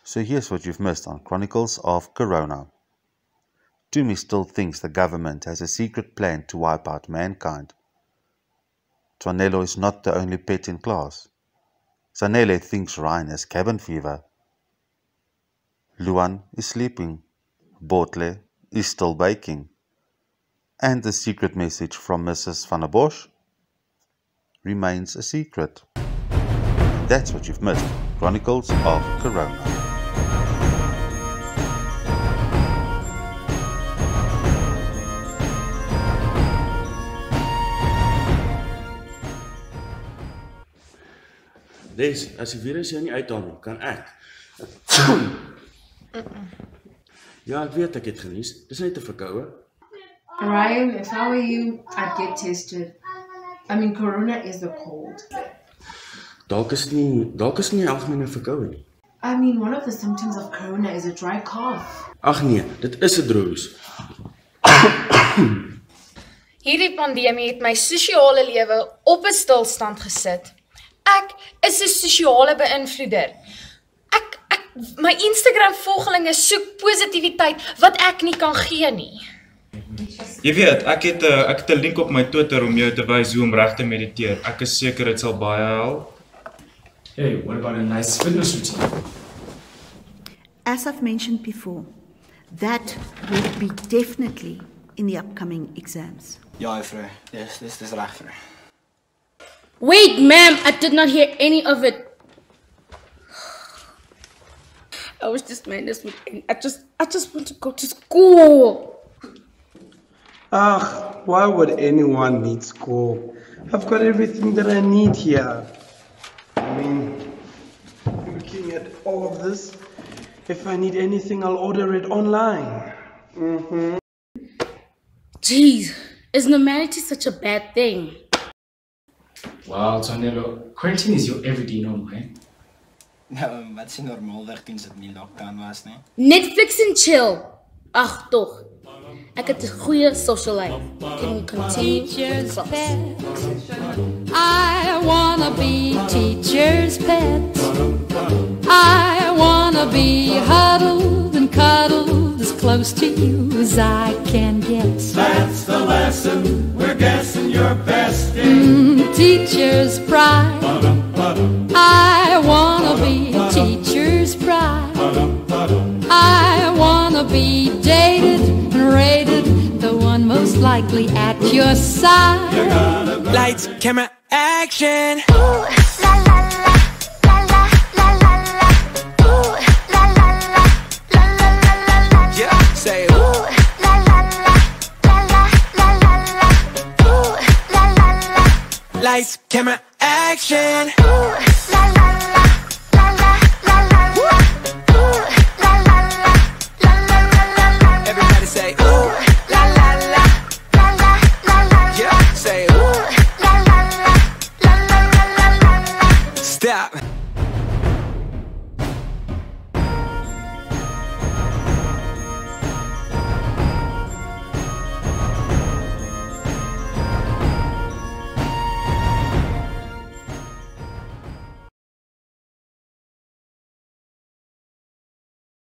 So here's what you've missed on Chronicles of Corona. Tumi still thinks the government has a secret plan to wipe out mankind. Twanelo is not the only pet in class. Zanele thinks Ryan has cabin fever. Luan is sleeping. Botle is still baking. And the secret message from Mrs. van der Bosch remains a secret. That's what you've missed. Chronicles of Corona. Des, as die virus jou nie uithaal nie, kan ek. Ja, ek weet ek het genies. Dis net 'n verkoue. Ryan, if I were you, I'd get tested. I mean, corona is the cold. Dalk is nie 'n algemene verkoue nie. I mean, one of the symptoms of corona is a dry cough. Ag nee, dit is 'n droes. Hierdie pandemie het my sosiale lewe op 'n stilstand gesit. Ek is 'n sosiale beïnvloeder. My Instagram volgelinge soek positiwiteit wat ek nie kan gee nie. Jy weet, ek het 'n link op my Twitter om jou te wys hoe om reg te mediteer. Ek is seker dit sal baie help. Hey, what about a nice fitness routine? As I've mentioned before, that will be definitely in the upcoming exams. Ja, juffrou. Dis reg, juffrou. Wait, ma'am, I did not hear any of it. I was just mad this weekend. I just want to go to school. Why would anyone need school? I've got everything that I need here. I mean, looking at all of this, if I need anything, I'll order it online. Jeez, is normality such a bad thing? Wow, Twanelo, quarantine is your everyday norm, right? Nou, wat is normaalweg toen dit nie lockdown was, nie? Netflix and chill. Ach, toch. Ek het 'n goeie social life. Can we continue? Teacher's pet. I wanna be teacher's pet. I wanna be huddled and cuddled as close to you as I can get. That's the lesson we're guessing you're best in. Teacher's pride. I wanna be teacher's pride. I wanna be dated and rated, the one most likely at your side. Lights, camera, action. Ooh, la la la, la la la la la. Ooh, la la la, la la la la la. Yeah, say ooh, la la la, la la la la la. Ooh, la la la. Lights, camera, action. Ooh.